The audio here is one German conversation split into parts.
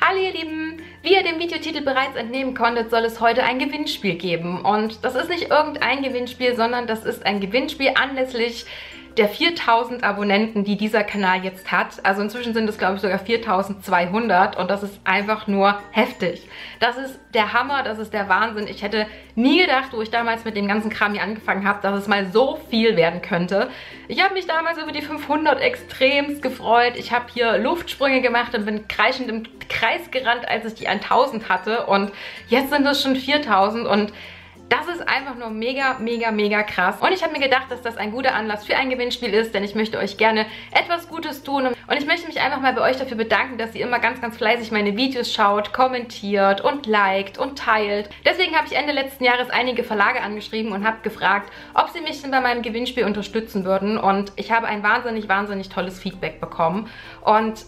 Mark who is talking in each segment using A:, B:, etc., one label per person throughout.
A: Hallo ihr Lieben! Wie ihr dem Videotitel bereits entnehmen konntet, soll es heute ein Gewinnspiel geben. Und das ist nicht irgendein Gewinnspiel, sondern das ist ein Gewinnspiel anlässlich der 4000 Abonnenten, die dieser Kanal jetzt hat. Also inzwischen sind es, glaube ich, sogar 4200 und das ist einfach nur heftig. Das ist der Hammer, das ist der Wahnsinn. Ich hätte nie gedacht, wo ich damals mit dem ganzen Kram hier angefangen habe, dass es mal so viel werden könnte. Ich habe mich damals über die 500 extremst gefreut. Ich habe hier Luftsprünge gemacht und bin kreischend im Kreis gerannt, als ich die 1000 hatte und jetzt sind es schon 4000 und das ist einfach nur mega, mega, mega krass. Und ich habe mir gedacht, dass das ein guter Anlass für ein Gewinnspiel ist, denn ich möchte euch gerne etwas Gutes tun. Und ich möchte mich einfach mal bei euch dafür bedanken, dass ihr immer ganz, ganz fleißig meine Videos schaut, kommentiert und liked und teilt. Deswegen habe ich Ende letzten Jahres einige Verlage angeschrieben und habe gefragt, ob sie mich denn bei meinem Gewinnspiel unterstützen würden. Und ich habe ein wahnsinnig, wahnsinnig tolles Feedback bekommen. Und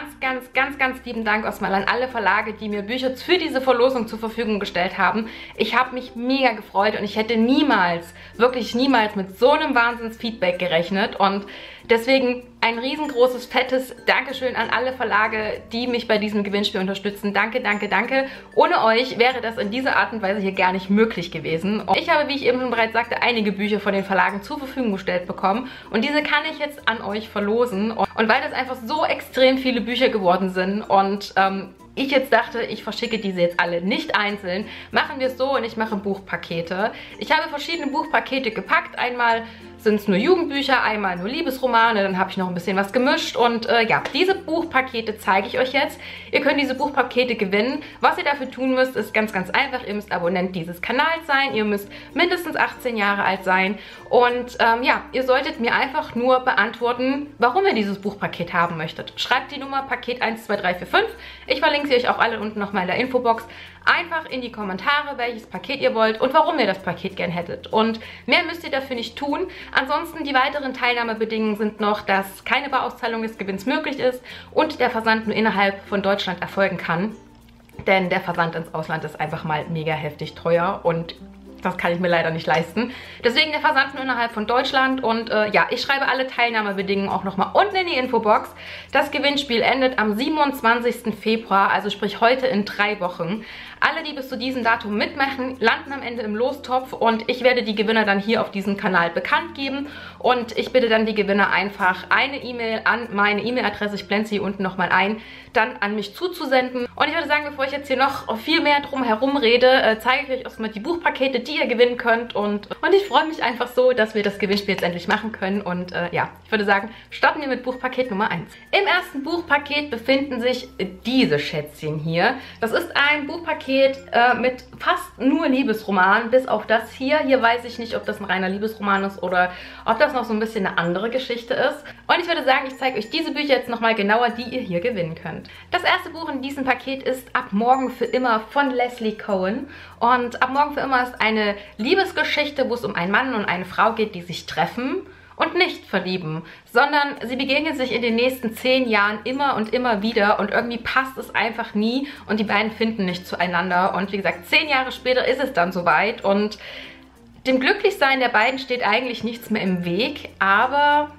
A: ganz lieben Dank erstmal an alle Verlage, die mir Bücher für diese Verlosung zur Verfügung gestellt haben. Ich habe mich mega gefreut und ich hätte niemals, wirklich niemals mit so einem Wahnsinns-Feedback gerechnet und deswegen ein riesengroßes, fettes Dankeschön an alle Verlage, die mich bei diesem Gewinnspiel unterstützen. Danke, danke, danke. Ohne euch wäre das in dieser Art und Weise hier gar nicht möglich gewesen. Und ich habe, wie ich eben schon bereits sagte, einige Bücher von den Verlagen zur Verfügung gestellt bekommen. Und diese kann ich jetzt an euch verlosen. Und weil das einfach so extrem viele Bücher geworden sind und ich jetzt dachte, ich verschicke diese jetzt alle nicht einzeln, machen wir es so und ich mache Buchpakete. Ich habe verschiedene Buchpakete gepackt. Einmal sind es nur Jugendbücher, einmal nur Liebesromane, dann habe ich noch ein bisschen was gemischt und ja, diese Buchpakete zeige ich euch jetzt. Ihr könnt diese Buchpakete gewinnen. Was ihr dafür tun müsst, ist ganz einfach. Ihr müsst Abonnent dieses Kanals sein, ihr müsst mindestens 18 Jahre alt sein und ja, ihr solltet mir einfach nur beantworten, warum ihr dieses Buchpaket haben möchtet. Schreibt die Nummer Paket 12345. Ich verlinke sie euch auch alle unten nochmal in der Infobox. Einfach in die Kommentare, welches Paket ihr wollt und warum ihr das Paket gern hättet. Und mehr müsst ihr dafür nicht tun. Ansonsten die weiteren Teilnahmebedingungen sind noch, dass keine Barauszahlung des Gewinns möglich ist und der Versand nur innerhalb von Deutschland erfolgen kann. Denn der Versand ins Ausland ist einfach mal mega heftig teuer und das kann ich mir leider nicht leisten. Deswegen der Versand nur innerhalb von Deutschland. Und ja, ich schreibe alle Teilnahmebedingungen auch nochmal unten in die Infobox. Das Gewinnspiel endet am 27. Februar, also sprich heute in 3 Wochen. Alle, die bis zu diesem Datum mitmachen, landen am Ende im Lostopf und ich werde die Gewinner dann hier auf diesem Kanal bekannt geben. Und ich bitte dann die Gewinner einfach eine E-Mail an meine E-Mail-Adresse, ich blende sie hier unten nochmal ein, dann an mich zuzusenden. Und ich würde sagen, bevor ich jetzt hier noch viel mehr drum herum rede, zeige ich euch erstmal die Buchpakete, die ihr gewinnen könnt. Und ich freue mich einfach so, dass wir das Gewinnspiel jetzt endlich machen können. Und ja, ich würde sagen, starten wir mit Buchpaket Nummer 1. Im ersten Buchpaket befinden sich diese Schätzchen hier. Das ist ein Buchpaket mit fast nur Liebesromanen, bis auf das hier. Hier weiß ich nicht, ob das ein reiner Liebesroman ist oder ob das noch so ein bisschen eine andere Geschichte ist. Und ich würde sagen, ich zeige euch diese Bücher jetzt nochmal genauer, die ihr hier gewinnen könnt. Das erste Buch in diesem Paket ist Ab morgen für immer von Leslie Cohen. Und Ab morgen für immer ist eine Liebesgeschichte, wo es um einen Mann und eine Frau geht, die sich treffen und nicht verlieben, sondern sie begegnen sich in den nächsten 10 Jahren immer und immer wieder und irgendwie passt es einfach nie und die beiden finden nicht zueinander. Und wie gesagt, 10 Jahre später ist es dann soweit und dem Glücklichsein der beiden steht eigentlich nichts mehr im Weg, aber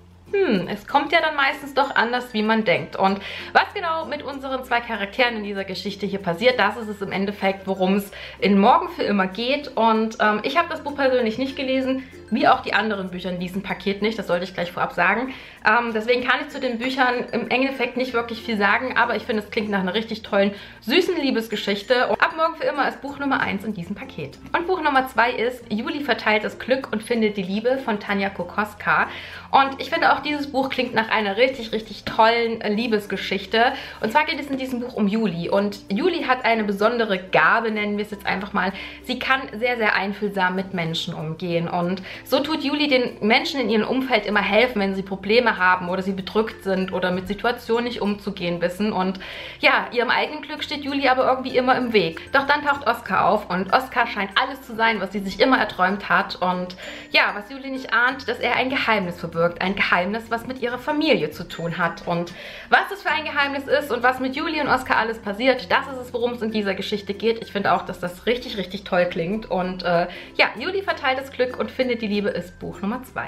A: es kommt ja dann meistens doch anders, wie man denkt. Und was genau mit unseren 2 Charakteren in dieser Geschichte hier passiert, das ist es im Endeffekt, worum es in Morgen für immer geht. Und ich habe das Buch persönlich nicht gelesen, wie auch die anderen Bücher in diesem Paket nicht. Das sollte ich gleich vorab sagen. Deswegen kann ich zu den Büchern im Endeffekt nicht wirklich viel sagen, aber ich finde, es klingt nach einer richtig tollen, süßen Liebesgeschichte. Und Ab morgen für immer ist Buch Nummer 1 in diesem Paket. Und Buch Nummer 2 ist Juli verteilt das Glück und findet die Liebe von Tanja Kokoska. Und ich finde auch, dieses Buch klingt nach einer richtig, richtig tollen Liebesgeschichte. Und zwar geht es in diesem Buch um Juli. Und Juli hat eine besondere Gabe, nennen wir es jetzt einfach mal. Sie kann sehr, sehr einfühlsam mit Menschen umgehen. Und so tut Juli den Menschen in ihrem Umfeld immer helfen, wenn sie Probleme haben oder sie bedrückt sind oder mit Situationen nicht umzugehen wissen. Und ja, ihrem eigenen Glück steht Juli aber irgendwie immer im Weg. Doch dann taucht Oskar auf und Oskar scheint alles zu sein, was sie sich immer erträumt hat. Und ja, was Juli nicht ahnt, dass er ein Geheimnis verbirgt. Ein Geheimnis, was mit ihrer Familie zu tun hat. Und was das für ein Geheimnis ist und was mit Juli und Oskar alles passiert, das ist es, worum es in dieser Geschichte geht. Ich finde auch, dass das richtig, richtig toll klingt. Und ja, Juli verteilt das Glück und findet die Liebe ist Buch Nummer 2.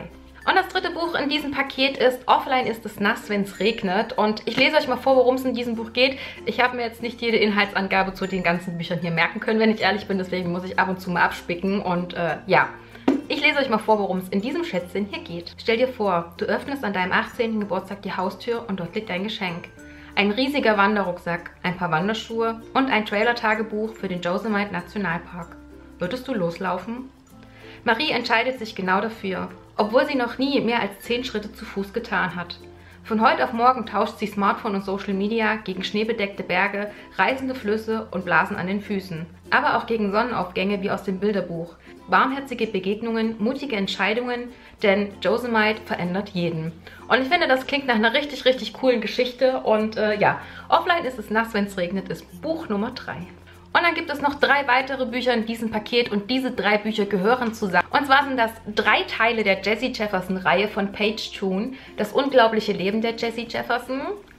A: Und das dritte Buch in diesem Paket ist Offline ist es nass, wenn es regnet. Und ich lese euch mal vor, worum es in diesem Buch geht. Ich habe mir jetzt nicht jede Inhaltsangabe zu den ganzen Büchern hier merken können, wenn ich ehrlich bin. Deswegen muss ich ab und zu mal abspicken. Und ja, ich lese euch mal vor, worum es in diesem Schätzchen hier geht. Stell dir vor, du öffnest an deinem 18. Geburtstag die Haustür und dort liegt dein Geschenk. Ein riesiger Wanderrucksack, ein paar Wanderschuhe und ein Trailer-Tagebuch für den Yosemite Nationalpark. Würdest du loslaufen? Marie entscheidet sich genau dafür, obwohl sie noch nie mehr als 10 Schritte zu Fuß getan hat. Von heute auf morgen tauscht sie Smartphone und Social Media gegen schneebedeckte Berge, reißende Flüsse und Blasen an den Füßen. Aber auch gegen Sonnenaufgänge wie aus dem Bilderbuch. Warmherzige Begegnungen, mutige Entscheidungen, denn Yosemite verändert jeden. Und ich finde, das klingt nach einer richtig, richtig coolen Geschichte. Und ja, Offline ist es nass, wenn es regnet, ist Buch Nummer 3. Und dann gibt es noch 3 weitere Bücher in diesem Paket und diese 3 Bücher gehören zusammen. Und zwar sind das 3 Teile der Jessie Jefferson-Reihe von Paige Toon. Das unglaubliche Leben der Jessie Jefferson,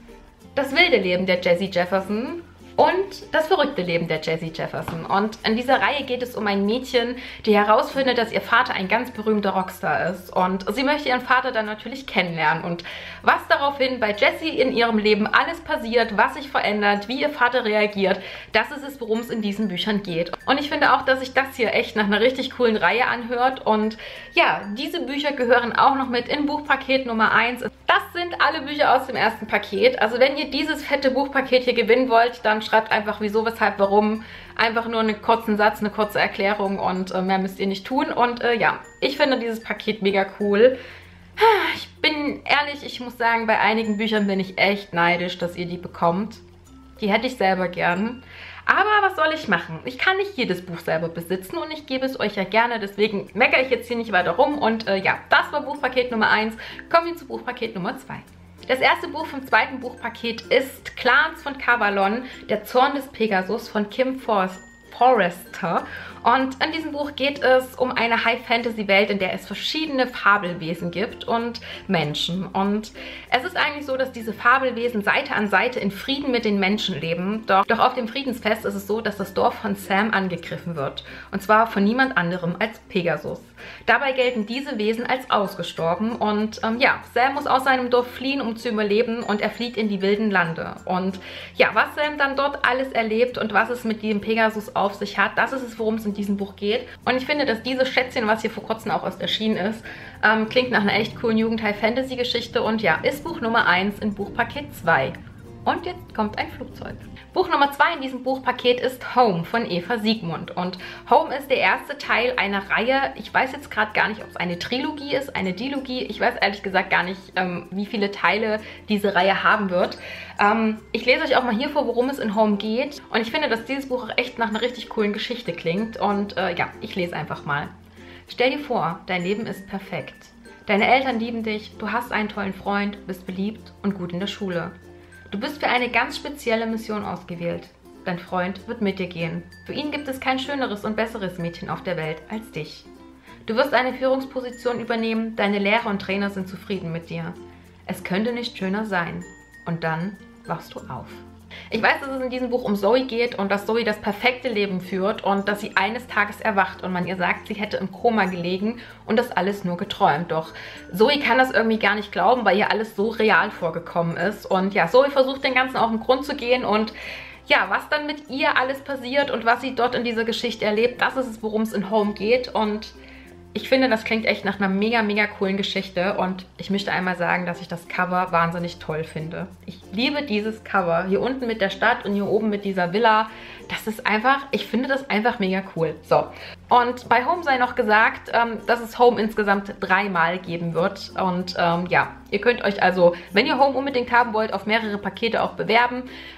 A: das wilde Leben der Jessie Jefferson und das verrückte Leben der Jessie Jefferson. Und in dieser Reihe geht es um ein Mädchen, die herausfindet, dass ihr Vater ein ganz berühmter Rockstar ist. Und sie möchte ihren Vater dann natürlich kennenlernen. Und was daraufhin bei Jessie in ihrem Leben alles passiert, was sich verändert, wie ihr Vater reagiert, das ist es, worum es in diesen Büchern geht. Und ich finde auch, dass sich das hier echt nach einer richtig coolen Reihe anhört. Und ja, diese Bücher gehören auch noch mit in Buchpaket Nummer 1. Das sind alle Bücher aus dem ersten Paket. Also wenn ihr dieses fette Buchpaket hier gewinnen wollt, dann schreibt einfach wieso, weshalb, warum. Einfach nur einen kurzen Satz, eine kurze Erklärung und mehr müsst ihr nicht tun. Und ja, ich finde dieses Paket mega cool. Ich bin ehrlich, ich muss sagen, bei einigen Büchern bin ich echt neidisch, dass ihr die bekommt. Die hätte ich selber gern. Aber was soll ich machen? Ich kann nicht jedes Buch selber besitzen und ich gebe es euch ja gerne. Deswegen meckere ich jetzt hier nicht weiter rum. Und ja, das war Buchpaket Nummer 1. Kommen wir zu Buchpaket Nummer 2. Das erste Buch vom zweiten Buchpaket ist Clans von Cavalon, der Zorn des Pegasus von Kim Forrester. Und in diesem Buch geht es um eine High-Fantasy-Welt, in der es verschiedene Fabelwesen gibt und Menschen. Und es ist eigentlich so, dass diese Fabelwesen Seite an Seite in Frieden mit den Menschen leben. Doch auf dem Friedensfest ist es so, dass das Dorf von Sam angegriffen wird. Und zwar von niemand anderem als Pegasus. Dabei gelten diese Wesen als ausgestorben und ja, Sam muss aus seinem Dorf fliehen, um zu überleben und er flieht in die wilden Lande. Und ja, was Sam dann dort alles erlebt und was es mit dem Pegasus auf sich hat, das ist es, worum es in diesem Buch geht. Und ich finde, dass dieses Schätzchen, was hier vor kurzem auch erst erschienen ist, klingt nach einer echt coolen Jugend-High-Fantasy-Geschichte und ja, ist Buch Nummer 1 in Buchpaket 2. Und jetzt kommt ein Flugzeug. Buch Nummer 2 in diesem Buchpaket ist Home von Eva Siegmund. Und Home ist der erste Teil einer Reihe. Ich weiß jetzt gerade gar nicht, ob es eine Trilogie ist, eine Dilogie. Ich weiß ehrlich gesagt gar nicht, wie viele Teile diese Reihe haben wird. Ich lese euch auch mal hier vor, worum es in Home geht. Und ich finde, dass dieses Buch auch echt nach einer richtig coolen Geschichte klingt. Und ja, ich lese einfach mal. Stell dir vor, dein Leben ist perfekt. Deine Eltern lieben dich, du hast einen tollen Freund, bist beliebt und gut in der Schule. Du bist für eine ganz spezielle Mission ausgewählt. Dein Freund wird mit dir gehen. Für ihn gibt es kein schöneres und besseres Mädchen auf der Welt als dich. Du wirst eine Führungsposition übernehmen, deine Lehrer und Trainer sind zufrieden mit dir. Es könnte nicht schöner sein. Und dann wachst du auf. Ich weiß, dass es in diesem Buch um Zoe geht und dass Zoe das perfekte Leben führt und dass sie eines Tages erwacht und man ihr sagt, sie hätte im Koma gelegen und das alles nur geträumt. Doch Zoe kann das irgendwie gar nicht glauben, weil ihr alles so real vorgekommen ist. Und ja, Zoe versucht den Ganzen auf den Grund zu gehen und ja, was dann mit ihr alles passiert und was sie dort in dieser Geschichte erlebt, das ist es, worum es in Home geht. Und ich finde, das klingt echt nach einer mega, mega coolen Geschichte und ich möchte einmal sagen, dass ich das Cover wahnsinnig toll finde. Ich liebe dieses Cover. Hier unten mit der Stadt und hier oben mit dieser Villa. Das ist einfach, ich finde das einfach mega cool. So, und bei Home sei noch gesagt, dass es Home insgesamt 3-mal geben wird. Und ja, ihr könnt euch also, wenn ihr Home unbedingt haben wollt, auf mehrere Pakete auch bewerben.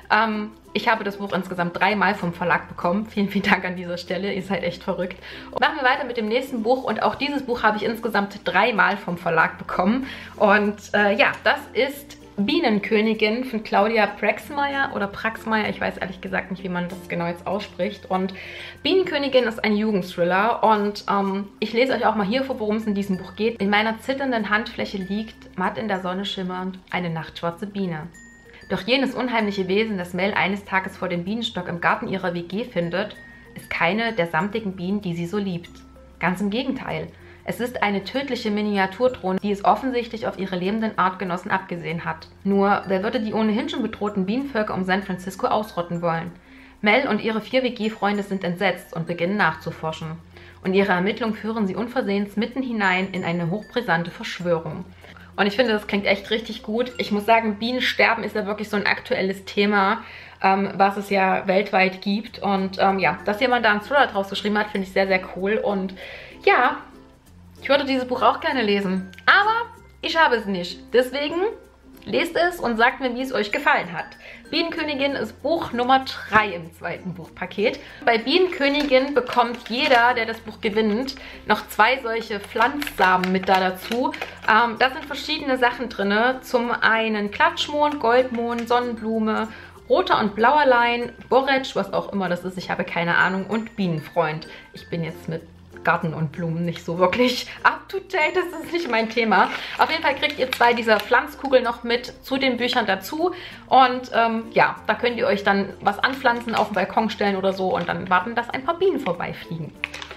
A: Ich habe das Buch insgesamt 3-mal vom Verlag bekommen. Vielen, vielen Dank an dieser Stelle. Ihr seid echt verrückt. Und machen wir weiter mit dem nächsten Buch. Und auch dieses Buch habe ich insgesamt 3-mal vom Verlag bekommen. Und ja, das ist Bienenkönigin von Claudia Praxmeier oder Praxmeier. Ich weiß ehrlich gesagt nicht, wie man das genau jetzt ausspricht. Und Bienenkönigin ist ein Jugendthriller. Und ich lese euch auch mal hier vor, worum es in diesem Buch geht. In meiner zitternden Handfläche liegt, matt in der Sonne schimmernd, eine nachtschwarze Biene. Doch jenes unheimliche Wesen, das Mel eines Tages vor dem Bienenstock im Garten ihrer WG findet, ist keine der samtigen Bienen, die sie so liebt. Ganz im Gegenteil. Es ist eine tödliche Miniaturdrohne, die es offensichtlich auf ihre lebenden Artgenossen abgesehen hat. Nur, wer würde die ohnehin schon bedrohten Bienenvölker um San Francisco ausrotten wollen? Mel und ihre 4 WG-Freunde sind entsetzt und beginnen nachzuforschen. Und ihre Ermittlungen führen sie unversehens mitten hinein in eine hochbrisante Verschwörung. Und ich finde, das klingt echt richtig gut. Ich muss sagen, Bienensterben ist ja wirklich so ein aktuelles Thema, was es ja weltweit gibt. Und ja, dass jemand da einen Thriller draus geschrieben hat, finde ich sehr, sehr cool. Und ja, ich würde dieses Buch auch gerne lesen. Aber ich habe es nicht. Deswegen lest es und sagt mir, wie es euch gefallen hat. Bienenkönigin ist Buch Nummer 3 im zweiten Buchpaket. Bei Bienenkönigin bekommt jeder, der das Buch gewinnt, noch 2 solche Pflanzsamen mit da dazu. Da sind verschiedene Sachen drin. Zum einen Klatschmohn, Goldmohn, Sonnenblume, roter und blauer Lein, Borretsch, was auch immer das ist, ich habe keine Ahnung, und Bienenfreund. Ich bin jetzt mit Garten und Blumen nicht so wirklich up to date, das ist nicht mein Thema. Auf jeden Fall kriegt ihr 2 dieser Pflanzkugeln noch mit zu den Büchern dazu und ja, da könnt ihr euch dann was anpflanzen, auf den Balkon stellen oder so und dann warten, dass ein paar Bienen vorbeifliegen.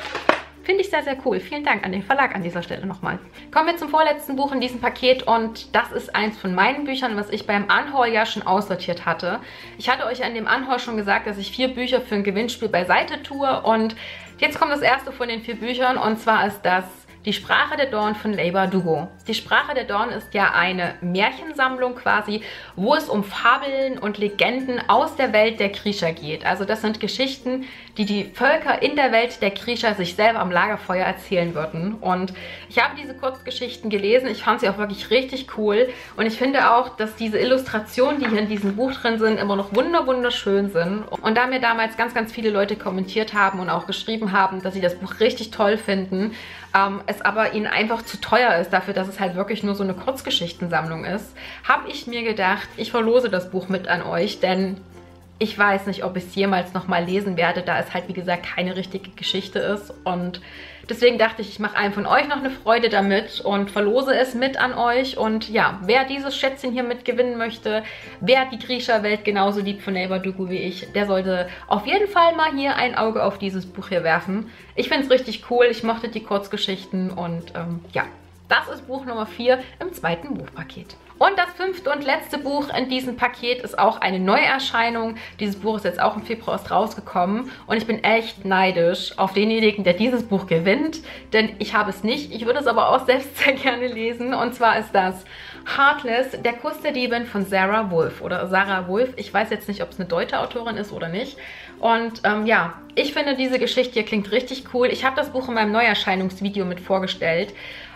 A: Finde ich sehr, sehr cool. Vielen Dank an den Verlag an dieser Stelle nochmal. Kommen wir zum vorletzten Buch in diesem Paket und das ist eins von meinen Büchern, was ich beim Unhaul ja schon aussortiert hatte. Ich hatte euch an dem Unhaul schon gesagt, dass ich 4 Bücher für ein Gewinnspiel beiseite tue und jetzt kommt das erste von den 4 Büchern und zwar ist das Die Sprache der Dorn von Leigh Bardugo. Die Sprache der Dorn ist ja eine Märchensammlung quasi, wo es um Fabeln und Legenden aus der Welt der Griecher geht. Also das sind Geschichten, die die Völker in der Welt der Griecher sich selber am Lagerfeuer erzählen würden. Und ich habe diese Kurzgeschichten gelesen. Ich fand sie auch wirklich richtig cool. Und ich finde auch, dass diese Illustrationen, die hier in diesem Buch drin sind, immer noch wunderschön sind. Und da mir damals ganz viele Leute kommentiert haben und auch geschrieben haben, dass sie das Buch richtig toll finden, es aber ihnen einfach zu teuer ist dafür, dass es halt wirklich nur so eine Kurzgeschichtensammlung ist, habe ich mir gedacht, ich verlose das Buch mit an euch, denn ich weiß nicht, ob ich es jemals nochmal lesen werde, da es halt wie gesagt keine richtige Geschichte ist und deswegen dachte ich, ich mache einem von euch noch eine Freude damit und verlose es mit an euch und ja, wer dieses Schätzchen hier mitgewinnen möchte, wer die Griecherwelt genauso liebt von Leigh Bardugo wie ich, der sollte auf jeden Fall mal hier ein Auge auf dieses Buch hier werfen. Ich finde es richtig cool, ich mochte die Kurzgeschichten und ja, das ist Buch Nummer 4 im zweiten Buchpaket. Und das 5. und letzte Buch in diesem Paket ist auch eine Neuerscheinung. Dieses Buch ist jetzt auch im Februar erst rausgekommen und ich bin echt neidisch auf denjenigen, der dieses Buch gewinnt, denn ich habe es nicht. Ich würde es aber auch selbst sehr gerne lesen und zwar ist das Heartless, der Kuss der Diebin von Sarah Wolf oder Sarah Wolf. Ich weiß jetzt nicht, ob es eine deutsche Autorin ist oder nicht. Und ja, ich finde diese Geschichte hier klingt richtig cool. Ich habe das Buch in meinem Neuerscheinungsvideo mit vorgestellt.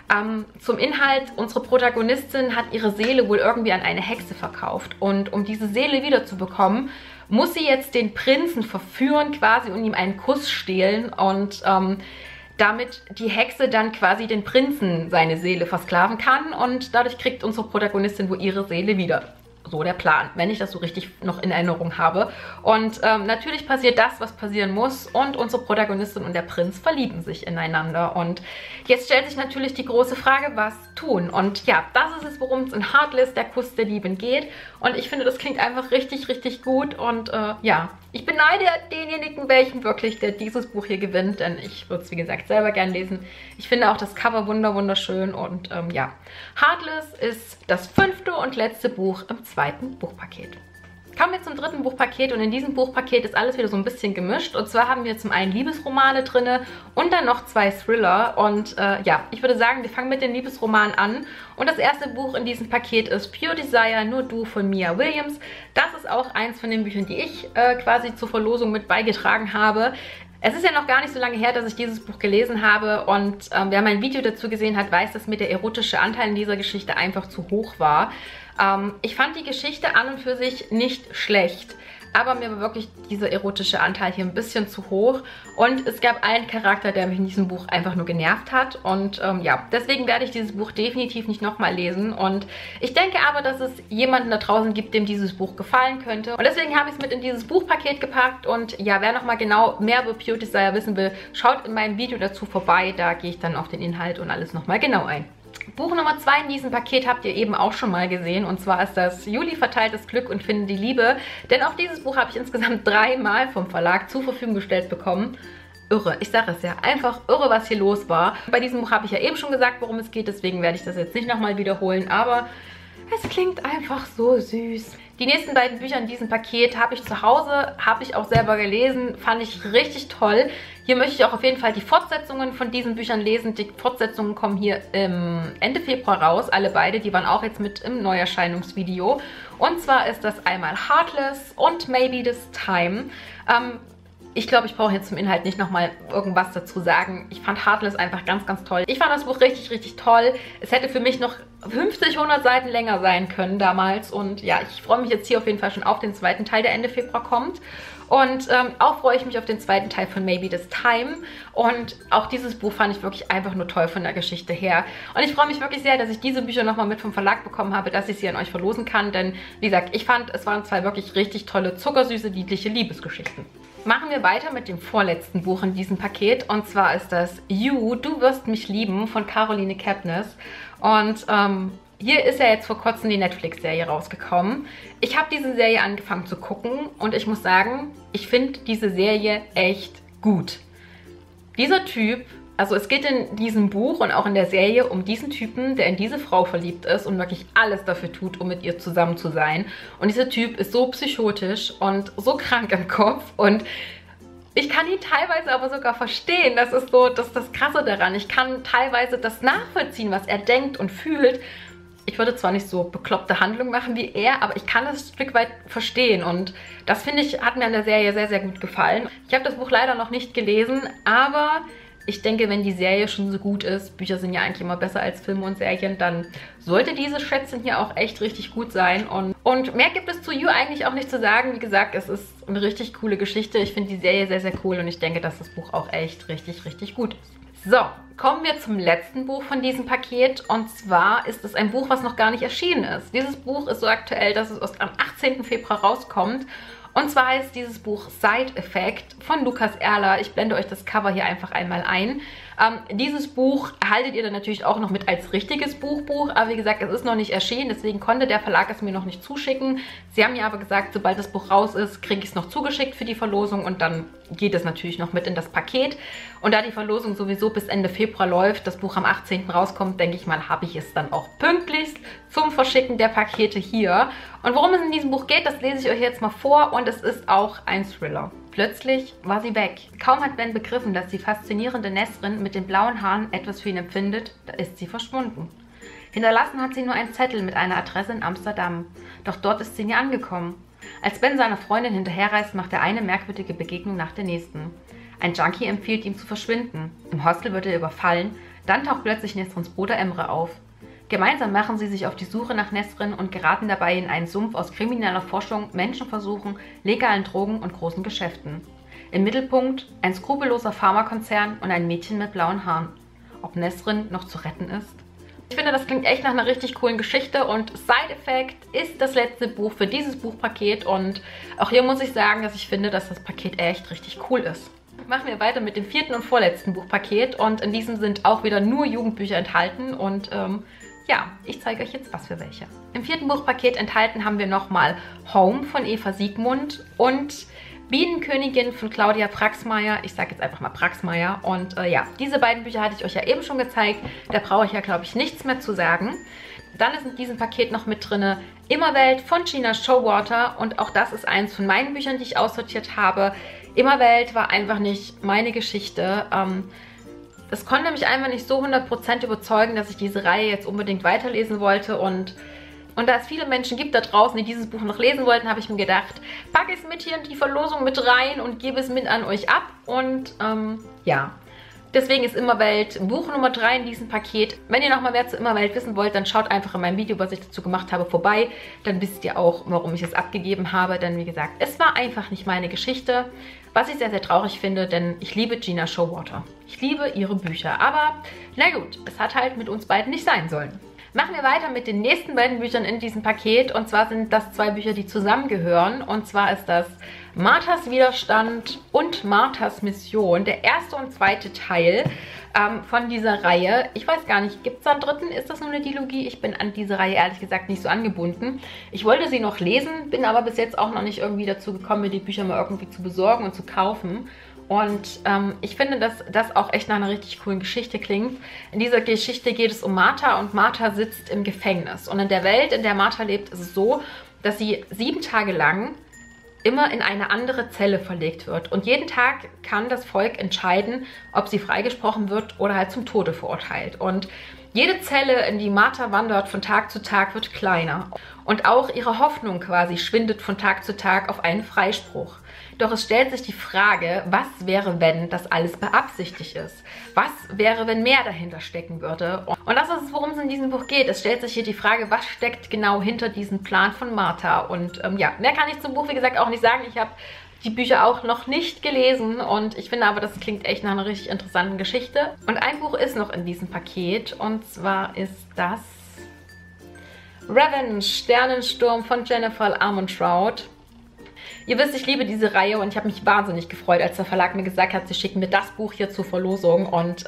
A: Zum Inhalt, unsere Protagonistin hat ihre Seele wohl irgendwie an eine Hexe verkauft und um diese Seele wiederzubekommen, muss sie jetzt den Prinzen verführen quasi und ihm einen Kuss stehlen und damit die Hexe dann quasi den Prinzen seine Seele versklaven kann und dadurch kriegt unsere Protagonistin wohl ihre Seele wieder. So der Plan, wenn ich das so richtig noch in Erinnerung habe. Und natürlich passiert das, was passieren muss und unsere Protagonistin und der Prinz verlieben sich ineinander. Und jetzt stellt sich natürlich die große Frage, was tun? Und ja, das ist es, worum es in Heartless, der Kuss der Diebin geht. Und ich finde, das klingt einfach richtig gut. Und ja, ich beneide denjenigen, welchen wirklich, der dieses Buch hier gewinnt. Denn ich würde es, wie gesagt, selber gern lesen. Ich finde auch das Cover wunderschön. Und ja, Heartless ist das 5. und letzte Buch im zweiten Buchpaket. Kommen wir zum dritten Buchpaket und in diesem Buchpaket ist alles wieder so ein bisschen gemischt. Und zwar haben wir zum einen Liebesromane drin und dann noch 2 Thriller. Und ja, ich würde sagen, wir fangen mit den Liebesromanen an. Und das erste Buch in diesem Paket ist Pure Desire, Nur du von Mia Williams. Das ist auch eins von den Büchern, die ich quasi zur Verlosung mit beigetragen habe. Es ist ja noch gar nicht so lange her, dass ich dieses Buch gelesen habe und wer mein Video dazu gesehen hat, weiß, dass mir der erotische Anteil in dieser Geschichte einfach zu hoch war. Ich fand die Geschichte an und für sich nicht schlecht, aber mir war wirklich dieser erotische Anteil hier ein bisschen zu hoch und es gab einen Charakter, der mich in diesem Buch einfach nur genervt hat und ja, deswegen werde ich dieses Buch definitiv nicht nochmal lesen und ich denke aber, dass es jemanden da draußen gibt, dem dieses Buch gefallen könnte und deswegen habe ich es mit in dieses Buchpaket gepackt und ja, wer nochmal genau mehr über Pure Desire wissen will, schaut in meinem Video dazu vorbei, da gehe ich dann auf den Inhalt und alles nochmal genau ein. Buch Nummer 2 in diesem Paket habt ihr eben auch schon mal gesehen und zwar ist das Juli verteiltes Glück und finde die Liebe, denn auch dieses Buch habe ich insgesamt 3 Mal vom Verlag zur Verfügung gestellt bekommen. irre. Ich sage es ja, einfach irre, was hier los war. Bei diesem Buch habe ich ja eben schon gesagt, worum es geht, deswegen werde ich das jetzt nicht nochmal wiederholen, aber es klingt einfach so süß. Die nächsten beiden Bücher in diesem Paket habe ich zu Hause, habe ich auch selber gelesen, fand ich richtig toll. Hier möchte ich auch auf jeden Fall die Fortsetzungen von diesen Büchern lesen. Die Fortsetzungen kommen hier Ende Februar raus, alle beide. Die waren auch jetzt mit im Neuerscheinungsvideo. Und zwar ist das einmal Heartless und Maybe This Time. Ich glaube, ich brauche jetzt zum Inhalt nicht nochmal irgendwas dazu sagen. Ich fand Heartless einfach ganz, ganz toll. Ich fand das Buch richtig, richtig toll. Es hätte für mich noch 50, 100 Seiten länger sein können damals. Und ja, ich freue mich jetzt hier auf jeden Fall schon auf den zweiten Teil, der Ende Februar kommt. Und auch freue ich mich auf den zweiten Teil von Maybe This Time. Und auch dieses Buch fand ich wirklich einfach nur toll von der Geschichte her. Und ich freue mich wirklich sehr, dass ich diese Bücher nochmal mit vom Verlag bekommen habe, dass ich sie an euch verlosen kann. Denn, wie gesagt, ich fand, es waren zwei wirklich richtig tolle, zuckersüße, niedliche Liebesgeschichten. Machen wir weiter mit dem vorletzten Buch in diesem Paket. Und zwar ist das You, Du wirst mich lieben von Caroline Kepnes. Und hier ist ja jetzt vor kurzem die Netflix-Serie rausgekommen. Ich habe diese Serie angefangen zu gucken und ich muss sagen, ich finde diese Serie echt gut. Dieser Typ, also es geht in diesem Buch und auch in der Serie um diesen Typen, der in diese Frau verliebt ist und wirklich alles dafür tut, um mit ihr zusammen zu sein. Und dieser Typ ist so psychotisch und so krank im Kopf und ich kann ihn teilweise aber sogar verstehen. Das ist so, das ist das Krasse daran. Ich kann teilweise das nachvollziehen, was er denkt und fühlt. Ich würde zwar nicht so bekloppte Handlungen machen wie er, aber ich kann das ein Stück weit verstehen. Und das, finde ich, hat mir an der Serie sehr, sehr gut gefallen. Ich habe das Buch leider noch nicht gelesen, aber ich denke, wenn die Serie schon so gut ist, Bücher sind ja eigentlich immer besser als Filme und Serien, dann sollte diese Schätzchen hier auch echt richtig gut sein. Und mehr gibt es zu You eigentlich auch nicht zu sagen. Wie gesagt, es ist eine richtig coole Geschichte. Ich finde die Serie sehr, sehr cool und ich denke, dass das Buch auch echt richtig, richtig gut ist. So, kommen wir zum letzten Buch von diesem Paket. Und zwar ist es ein Buch, was noch gar nicht erschienen ist. Dieses Buch ist so aktuell, dass es erst am 18. Februar rauskommt. Und zwar heißt dieses Buch Side Effect von Lukas Erler. Ich blende euch das Cover hier einfach einmal ein. Dieses Buch erhaltet ihr dann natürlich auch noch mit als richtiges Buch. Aber wie gesagt, es ist noch nicht erschienen, deswegen konnte der Verlag es mir noch nicht zuschicken. Sie haben mir aber gesagt, sobald das Buch raus ist, kriege ich es noch zugeschickt für die Verlosung und dann geht es natürlich noch mit in das Paket. Und da die Verlosung sowieso bis Ende Februar läuft, das Buch am 18. rauskommt, denke ich mal, habe ich es dann auch pünktlichst zum Verschicken der Pakete hier. Und worum es in diesem Buch geht, das lese ich euch jetzt mal vor und es ist auch ein Thriller. Plötzlich war sie weg. Kaum hat Ben begriffen, dass die faszinierende Nesrin mit den blauen Haaren etwas für ihn empfindet, da ist sie verschwunden. Hinterlassen hat sie nur einen Zettel mit einer Adresse in Amsterdam. Doch dort ist sie nie angekommen. Als Ben seiner Freundin hinterherreist, macht er eine merkwürdige Begegnung nach der nächsten. Ein Junkie empfiehlt ihm zu verschwinden. Im Hostel wird er überfallen. Dann taucht plötzlich Nesrins Bruder Emre auf. Gemeinsam machen sie sich auf die Suche nach Nesrin und geraten dabei in einen Sumpf aus krimineller Forschung, Menschenversuchen, legalen Drogen und großen Geschäften. Im Mittelpunkt ein skrupelloser Pharmakonzern und ein Mädchen mit blauen Haaren. Ob Nesrin noch zu retten ist? Ich finde, das klingt echt nach einer richtig coolen Geschichte und Side Effect ist das letzte Buch für dieses Buchpaket und auch hier muss ich sagen, dass ich finde, dass das Paket echt richtig cool ist. Machen wir weiter mit dem vierten und vorletzten Buchpaket und in diesem sind auch wieder nur Jugendbücher enthalten und ja, ich zeige euch jetzt was für welche. Im vierten Buchpaket enthalten haben wir nochmal Home von Eva Siegmund und Bienenkönigin von Claudia Praxmeier. Ich sage jetzt einfach mal Praxmeier. Und ja, diese beiden Bücher hatte ich euch ja eben schon gezeigt. Da brauche ich ja, glaube ich, nichts mehr zu sagen. Dann ist in diesem Paket noch mit drin Immerwelt von Gina Showalter. Und auch das ist eins von meinen Büchern, die ich aussortiert habe. Immerwelt war einfach nicht meine Geschichte. Das konnte mich einfach nicht so 100% überzeugen, dass ich diese Reihe jetzt unbedingt weiterlesen wollte. Und da es viele Menschen gibt da draußen, die dieses Buch noch lesen wollten, habe ich mir gedacht, packe es mit hier in die Verlosung mit rein und gebe es mit an euch ab. Und ja, deswegen ist Immerwelt Buch Nummer 3 in diesem Paket. Wenn ihr nochmal mehr zu Immerwelt wissen wollt, dann schaut einfach in meinem Video, was ich dazu gemacht habe, vorbei. Dann wisst ihr auch, warum ich es abgegeben habe. Denn wie gesagt, es war einfach nicht meine Geschichte. Was ich sehr, sehr traurig finde, denn ich liebe Gina Showalter. Ich liebe ihre Bücher. Aber na gut, es hat halt mit uns beiden nicht sein sollen. Machen wir weiter mit den nächsten beiden Büchern in diesem Paket. Und zwar sind das zwei Bücher, die zusammengehören. Und zwar ist das Marthas Widerstand und Marthas Mission. Der erste und zweite Teil von dieser Reihe. Ich weiß gar nicht, gibt es einen dritten? Ist das nur eine Dilogie? Ich bin an diese Reihe ehrlich gesagt nicht so angebunden. Ich wollte sie noch lesen, bin aber bis jetzt auch noch nicht irgendwie dazu gekommen, mir die Bücher mal irgendwie zu besorgen und zu kaufen. Und ich finde, dass das auch echt nach einer richtig coolen Geschichte klingt. In dieser Geschichte geht es um Martha und Martha sitzt im Gefängnis. Und in der Welt, in der Martha lebt, ist es so, dass sie 7 Tage lang immer in eine andere Zelle verlegt wird. Und jeden Tag kann das Volk entscheiden, ob sie freigesprochen wird oder halt zum Tode verurteilt. Und jede Zelle, in die Martha wandert, von Tag zu Tag wird kleiner. Und auch ihre Hoffnung quasi schwindet von Tag zu Tag auf einen Freispruch. Doch es stellt sich die Frage, was wäre, wenn das alles beabsichtigt ist? Was wäre, wenn mehr dahinter stecken würde? Und das ist es, worum es in diesem Buch geht. Es stellt sich hier die Frage, was steckt genau hinter diesem Plan von Martha? Und ja, mehr kann ich zum Buch, wie gesagt, auch nicht sagen. Ich habe die Bücher auch noch nicht gelesen und ich finde aber, das klingt echt nach einer richtig interessanten Geschichte. Und ein Buch ist noch in diesem Paket und zwar ist das Revenge, Sternensturm von Jennifer Armentrout. Ihr wisst, ich liebe diese Reihe und ich habe mich wahnsinnig gefreut, als der Verlag mir gesagt hat, sie schicken mir das Buch hier zur Verlosung. Und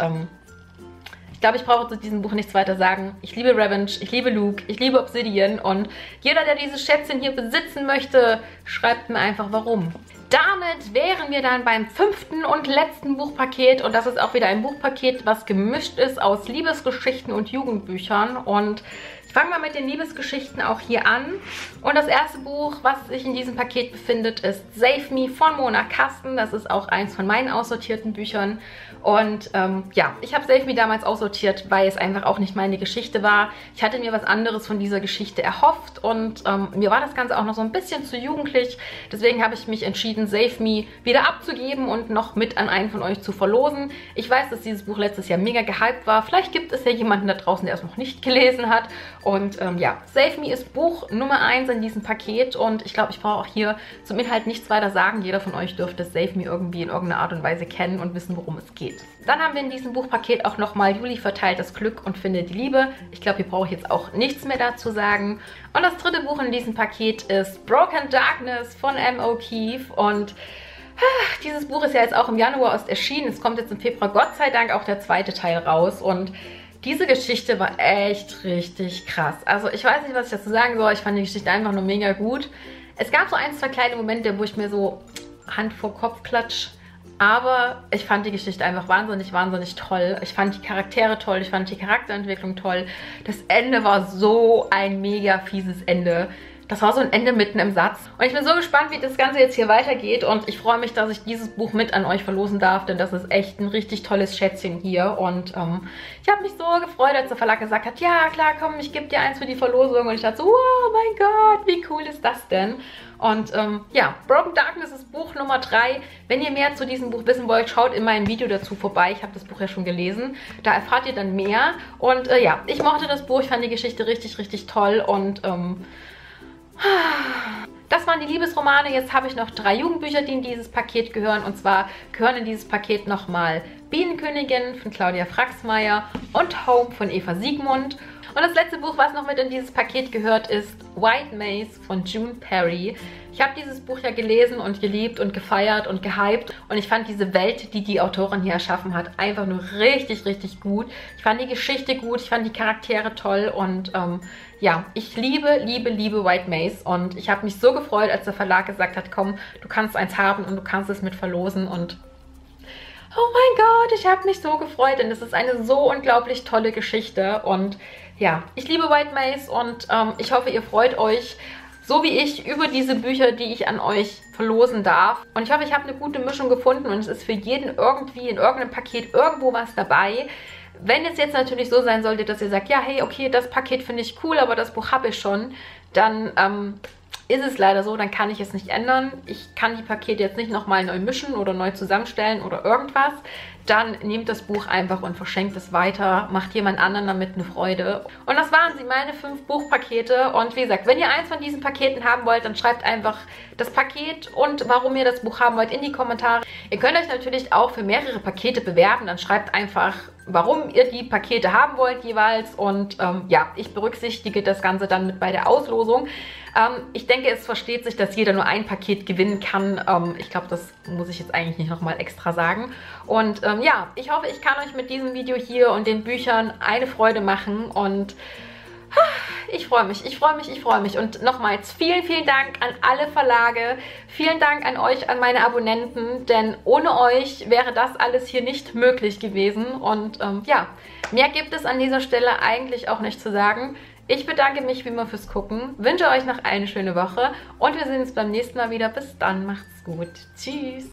A: ich glaube, ich brauche zu diesem Buch nichts weiter sagen. Ich liebe Revenge, ich liebe Luke, ich liebe Obsidian und jeder, der dieses Schätzchen hier besitzen möchte, schreibt mir einfach warum. Damit wären wir dann beim 5. und letzten Buchpaket und das ist auch wieder ein Buchpaket, was gemischt ist aus Liebesgeschichten und Jugendbüchern und ich fange mal mit den Liebesgeschichten auch hier an. Und das erste Buch, was sich in diesem Paket befindet, ist Save Me von Mona Kasten. Das ist auch eins von meinen aussortierten Büchern. Und ja, ich habe Save Me damals aussortiert, weil es einfach auch nicht meine Geschichte war. Ich hatte mir was anderes von dieser Geschichte erhofft und mir war das Ganze auch noch so ein bisschen zu jugendlich. Deswegen habe ich mich entschieden, Save Me wieder abzugeben und noch mit an einen von euch zu verlosen. Ich weiß, dass dieses Buch letztes Jahr mega gehypt war. Vielleicht gibt es ja jemanden da draußen, der es noch nicht gelesen hat. Und ja, Save Me ist Buch Nummer 1 in diesem Paket und ich glaube, ich brauche auch hier zum Inhalt nichts weiter sagen. Jeder von euch dürfte Save Me irgendwie in irgendeiner Art und Weise kennen und wissen, worum es geht. Dann haben wir in diesem Buchpaket auch nochmal Juli verteilt das Glück und findet die Liebe. Ich glaube, hier brauche ich jetzt auch nichts mehr dazu sagen. Und das dritte Buch in diesem Paket ist Broken Darkness von M. O'Keefe und dieses Buch ist ja jetzt auch im Januar erst erschienen. Es kommt jetzt im Februar Gott sei Dank auch der zweite Teil raus und diese Geschichte war echt richtig krass. Also ich weiß nicht, was ich dazu sagen soll. Ich fand die Geschichte einfach nur mega gut. Es gab so 1, 2 kleine Momente, wo ich mir so Hand vor Kopf klatsch. Aber ich fand die Geschichte einfach wahnsinnig, wahnsinnig toll. Ich fand die Charaktere toll, ich fand die Charakterentwicklung toll. Das Ende war so ein mega fieses Ende. Das war so ein Ende mitten im Satz. Und ich bin so gespannt, wie das Ganze jetzt hier weitergeht. Und ich freue mich, dass ich dieses Buch mit an euch verlosen darf. Denn das ist echt ein richtig tolles Schätzchen hier. Und ich habe mich so gefreut, als der Verlag gesagt hat, ja klar, komm, ich gebe dir eins für die Verlosung. Und ich dachte so, oh mein Gott, wie cool ist das denn? Und ja, Broken Darkness ist Buch Nummer 3. Wenn ihr mehr zu diesem Buch wissen wollt, schaut in meinem Video dazu vorbei. Ich habe das Buch ja schon gelesen. Da erfahrt ihr dann mehr. Und ja, ich mochte das Buch. Ich fand die Geschichte richtig, richtig toll. Und das waren die Liebesromane. Jetzt habe ich noch 3 Jugendbücher, die in dieses Paket gehören. Und zwar gehören in dieses Paket nochmal Bienenkönigin von Claudia Fraxmeier und Home von Eva Siegmund. Und das letzte Buch, was noch mit in dieses Paket gehört, ist White Maze von June Perry. Ich habe dieses Buch ja gelesen und geliebt und gefeiert und gehypt. Und ich fand diese Welt, die die Autorin hier erschaffen hat, einfach nur richtig, richtig gut. Ich fand die Geschichte gut, ich fand die Charaktere toll und ja, ich liebe, liebe, liebe White Maze. Und ich habe mich so gefreut, als der Verlag gesagt hat, komm, du kannst eins haben und du kannst es mit verlosen. Und oh mein Gott, ich habe mich so gefreut, denn es ist eine so unglaublich tolle Geschichte. Und ja, ich liebe White Maze und ich hoffe, ihr freut euch so wie ich über diese Bücher, die ich an euch verlosen darf. Und ich hoffe, ich habe eine gute Mischung gefunden und es ist für jeden irgendwie in irgendeinem Paket irgendwo was dabei. Wenn es jetzt natürlich so sein sollte, dass ihr sagt, ja, hey, okay, das Paket finde ich cool, aber das Buch habe ich schon, dann ist es leider so, dann kann ich es nicht ändern. Ich kann die Pakete jetzt nicht nochmal neu mischen oder neu zusammenstellen oder irgendwas. Dann nehmt das Buch einfach und verschenkt es weiter. Macht jemand anderen damit eine Freude. Und das waren sie, meine 5 Buchpakete. Und wie gesagt, wenn ihr eins von diesen Paketen haben wollt, dann schreibt einfach das Paket und warum ihr das Buch haben wollt in die Kommentare. Ihr könnt euch natürlich auch für mehrere Pakete bewerben. Dann schreibt einfach, warum ihr die Pakete haben wollt jeweils. Und ja, ich berücksichtige das Ganze dann mit bei der Auslosung. Ich denke, es versteht sich, dass jeder nur ein Paket gewinnen kann. Ich glaube, das muss ich jetzt eigentlich nicht nochmal extra sagen. Und ja, ich hoffe, ich kann euch mit diesem Video hier und den Büchern eine Freude machen. Und Ich freue mich, ich freue mich, ich freue mich. Und nochmals vielen, vielen Dank an alle Verlage. Vielen Dank an euch, an meine Abonnenten, denn ohne euch wäre das alles hier nicht möglich gewesen. Und ja, mehr gibt es an dieser Stelle eigentlich auch nicht zu sagen. Ich bedanke mich wie immer fürs Gucken, wünsche euch noch eine schöne Woche und wir sehen uns beim nächsten Mal wieder. Bis dann, macht's gut. Tschüss.